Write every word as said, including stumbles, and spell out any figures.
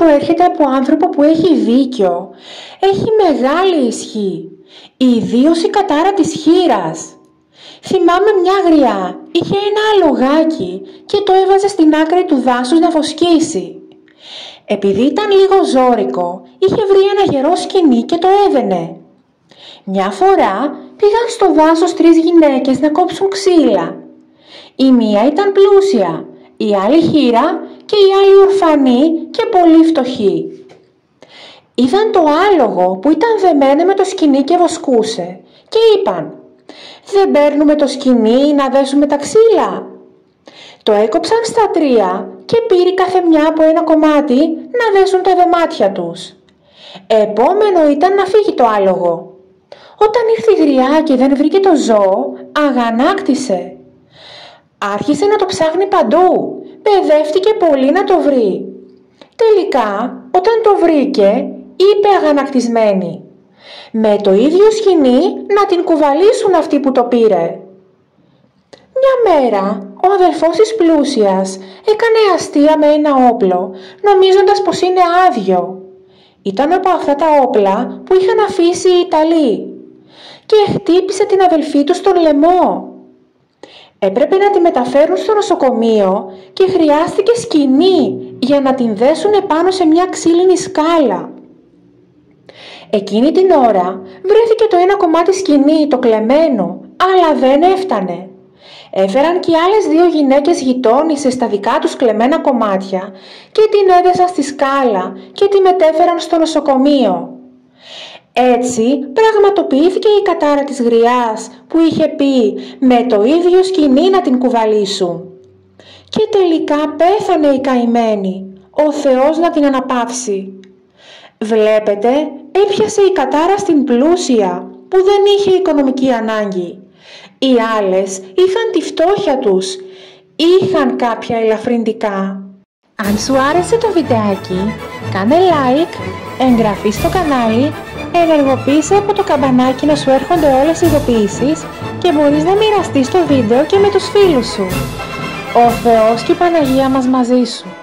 προέρχεται από άνθρωπο που έχει δίκιο έχει μεγάλη ισχύ, ιδίως η κατάρα της χήρας. Θυμάμαι μια γριά, είχε ένα αλογάκι και το έβαζε στην άκρη του δάσους να βοσκήσει. Επειδή ήταν λίγο ζώρικο, είχε βρει ένα γερό σκοινί και το έδαινε. Μια φορά πήγαν στο δάσος τρεις γυναίκες να κόψουν ξύλα. Η μία ήταν πλούσια, η άλλη χήρα και η άλλη ορφανή και πολύ φτωχή. Είδαν το άλογο που ήταν δεμένο με το σκοινί και βοσκούσε και είπαν «Δεν παίρνουμε το σκοινί να δέσουμε τα ξύλα?» Το έκοψαν στα τρία και πήρε κάθε μια από ένα κομμάτι να δέσουν τα δεμάτια τους. Επόμενο ήταν να φύγει το άλογο. Όταν ήρθε η γριά και δεν βρήκε το ζώο, αγανάκτησε. Άρχισε να το ψάχνει παντού, παιδεύτηκε πολύ να το βρει. Τελικά, όταν το βρήκε, είπε αγανακτισμένη «Με το ίδιο σκοινί να την κουβαλήσουν αυτοί που το πήρε». Μια μέρα, ο αδελφός της πλούσιας έκανε αστεία με ένα όπλο, νομίζοντας πως είναι άδειο. Ήταν από αυτά τα όπλα που είχαν αφήσει οι Ιταλοί και χτύπησε την αδελφή του στον λαιμό. Έπρεπε να τη μεταφέρουν στο νοσοκομείο και χρειάστηκε σκοινί για να την δέσουν επάνω σε μια ξύλινη σκάλα. Εκείνη την ώρα βρέθηκε το ένα κομμάτι σκοινί, το κλεμμένο, αλλά δεν έφτανε. Έφεραν και οι άλλες δύο γυναίκες γειτόνισσες στα δικά τους κλεμμένα κομμάτια και την έδεσαν στη σκάλα και τη μετέφεραν στο νοσοκομείο. Έτσι πραγματοποιήθηκε η κατάρα της γριάς που είχε πει «Με το ίδιο σκοινί να την κουβαλήσουν». Και τελικά πέθανε η καημένη, ο Θεός να την αναπαύσει. Βλέπετε, έπιασε η κατάρα στην πλούσια που δεν είχε οικονομική ανάγκη. Οι άλλες είχαν τη φτώχεια τους, είχαν κάποια ελαφρυντικά. Αν σου άρεσε το βιντεάκι, κάνε like, εγγραφή στο κανάλι, ενεργοποίησε από το καμπανάκι να σου έρχονται όλες οι ειδοποιήσεις και μπορείς να μοιραστείς το βίντεο και με τους φίλους σου. Ο Θεός και η Παναγία μας μαζί σου.